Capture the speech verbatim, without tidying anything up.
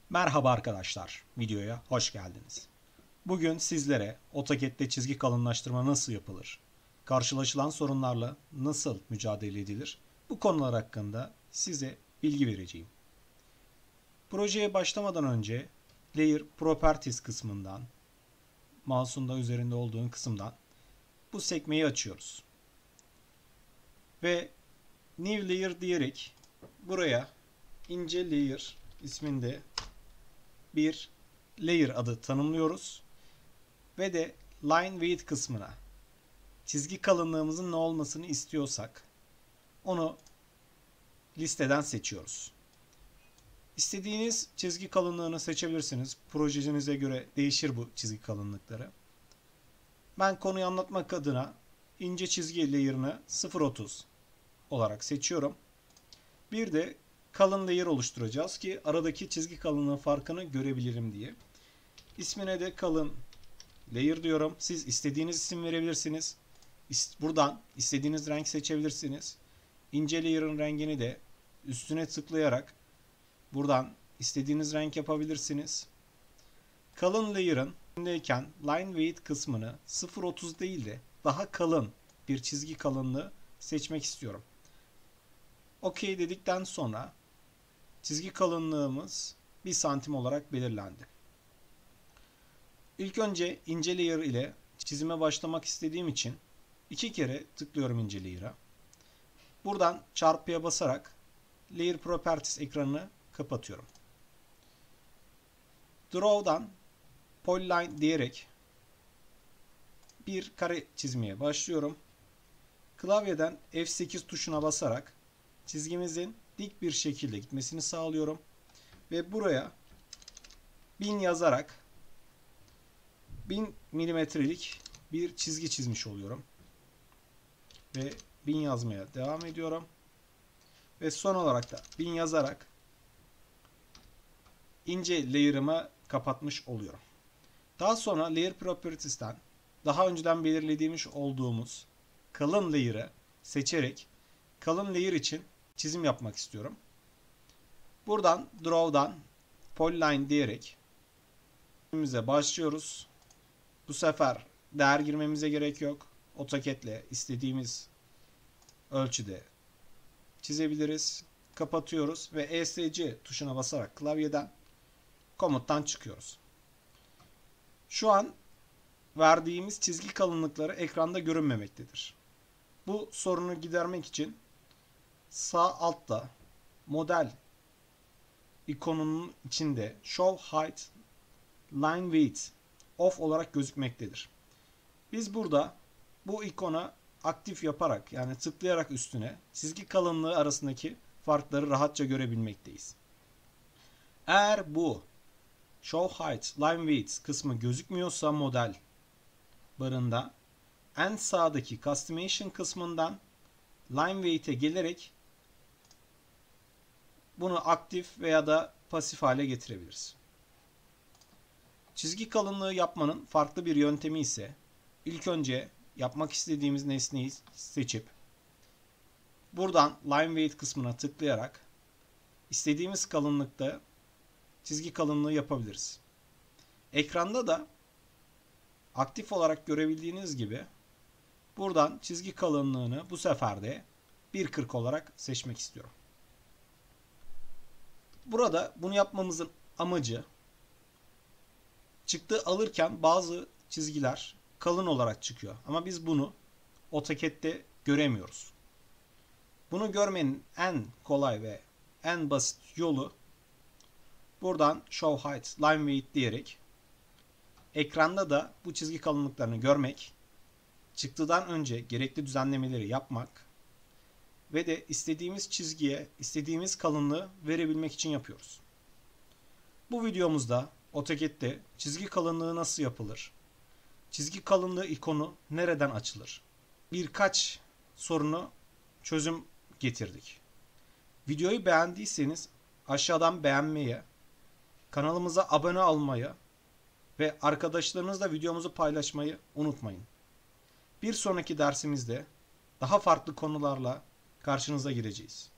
Merhaba arkadaşlar, videoya hoş geldiniz. Bugün sizlere AutoCAD'de çizgi kalınlaştırma nasıl yapılır, karşılaşılan sorunlarla nasıl mücadele edilir, bu konular hakkında size bilgi vereceğim. Projeye başlamadan önce Layer Properties kısmından, mouse'un da üzerinde olduğun kısımdan bu sekmeyi açıyoruz. Ve New Layer diyerek buraya ince layer isminde bir layer adı tanımlıyoruz. Ve de line weight kısmına çizgi kalınlığımızın ne olmasını istiyorsak onu listeden seçiyoruz. İstediğiniz çizgi kalınlığını seçebilirsiniz. Projenize göre değişir bu çizgi kalınlıkları. Ben konuyu anlatmak adına ince çizgi layer'ını sıfır nokta otuz olarak seçiyorum. Bir de kalın layer oluşturacağız ki aradaki çizgi kalınlığı farkını görebilirim diye. İsmine de kalın layer diyorum. Siz istediğiniz isim verebilirsiniz. Buradan istediğiniz renk seçebilirsiniz. İnce layer'ın rengini de üstüne tıklayarak buradan istediğiniz renk yapabilirsiniz. Kalın layer'ın içindeyken line weight kısmını sıfır nokta otuz değil de daha kalın bir çizgi kalınlığı seçmek istiyorum. OK dedikten sonra çizgi kalınlığımız bir santim olarak belirlendi. İlk önce ince layer ile çizime başlamak istediğim için iki kere tıklıyorum ince layer'a. Buradan çarpıya basarak Layer Properties ekranını kapatıyorum. Draw'dan Polyline diyerek bir kare çizmeye başlıyorum. Klavyeden F sekiz tuşuna basarak çizgimizin dik bir şekilde gitmesini sağlıyorum. Ve buraya bin yazarak bin milimetrelik bir çizgi çizmiş oluyorum. Ve bin yazmaya devam ediyorum. Ve son olarak da bin yazarak ince layer'ımı kapatmış oluyorum. Daha sonra Layer Properties'ten daha önceden belirlediğimiz olduğumuz kalın layer'ı seçerek kalın layer için çizim yapmak istiyorum. Buradan Draw'dan Polyline diyerek çizimimize başlıyoruz. Bu sefer değer girmemize gerek yok. AutoCAD'le istediğimiz ölçüde çizebiliriz. Kapatıyoruz ve E S C tuşuna basarak klavyeden komuttan çıkıyoruz. Şu an verdiğimiz çizgi kalınlıkları ekranda görünmemektedir. Bu sorunu gidermek için sağ altta model ikonunun içinde Show Height Line Weight Off olarak gözükmektedir. Biz burada bu ikona aktif yaparak yani tıklayarak üstüne çizgi kalınlığı arasındaki farkları rahatça görebilmekteyiz. Eğer bu Show Height Line Weight kısmı gözükmüyorsa model barında en sağdaki Customization kısmından Line Weight'e gelerek bunu aktif veya da pasif hale getirebiliriz. Çizgi kalınlığı yapmanın farklı bir yöntemi ise ilk önce yapmak istediğimiz nesneyi seçip buradan Line Weight kısmına tıklayarak istediğimiz kalınlıkta çizgi kalınlığı yapabiliriz. Ekranda da aktif olarak görebildiğiniz gibi buradan çizgi kalınlığını bu sefer de bir kırk olarak seçmek istiyorum. Burada bunu yapmamızın amacı çıktı alırken bazı çizgiler kalın olarak çıkıyor. Ama biz bunu AutoCAD'de göremiyoruz. Bunu görmenin en kolay ve en basit yolu buradan Show Height Line Weight diyerek ekranda da bu çizgi kalınlıklarını görmek, çıktıdan önce gerekli düzenlemeleri yapmak ve de istediğimiz çizgiye istediğimiz kalınlığı verebilmek için yapıyoruz. Bu videomuzda AutoCAD'de çizgi kalınlığı nasıl yapılır? Çizgi kalınlığı ikonu nereden açılır? Birkaç sorunu çözüm getirdik. Videoyu beğendiyseniz aşağıdan beğenmeyi, kanalımıza abone olmayı ve arkadaşlarınızla videomuzu paylaşmayı unutmayın. Bir sonraki dersimizde daha farklı konularla karşınıza gireceğiz.